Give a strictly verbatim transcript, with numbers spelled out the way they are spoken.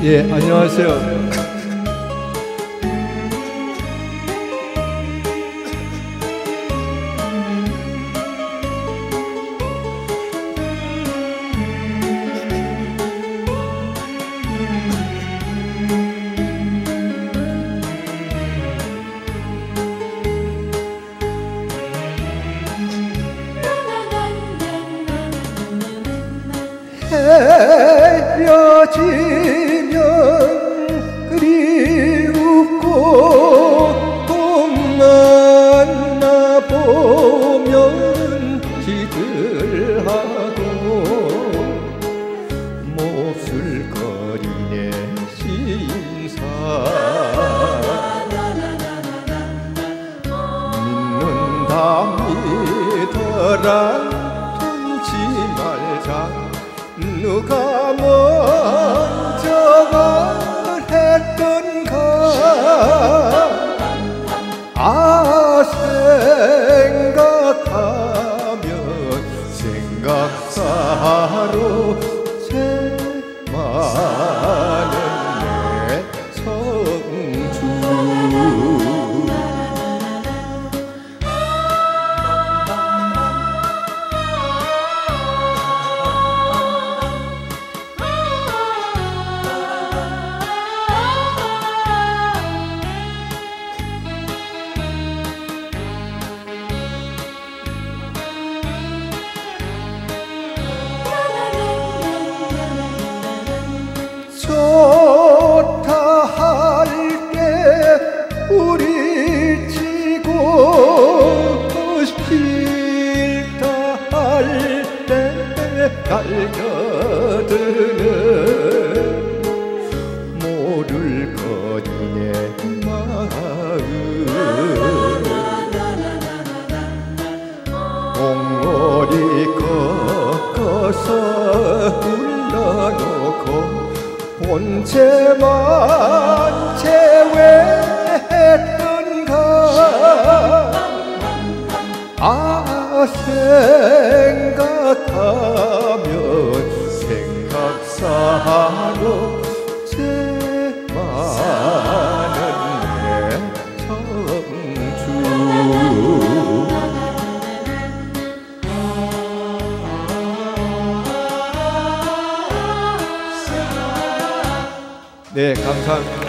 예, 안녕하세요. 헤어지면 그리웠고 또 만나보면 지들하고 몹쓸거리네 신사 믿는다 믿어라 끊지 말자 누가 먼저 말했던가 아 생각하면 생각사로 제 많은 내 성주 좋다 할 때 우리 치고 싫다 할 때 달겨드는 모를 거니 내 마음 옹알이 꺾어서 흘러놓고 본체만 제외했던가 아 생각하면 생각사로 제 많은 내 성주 네, 감사합니다.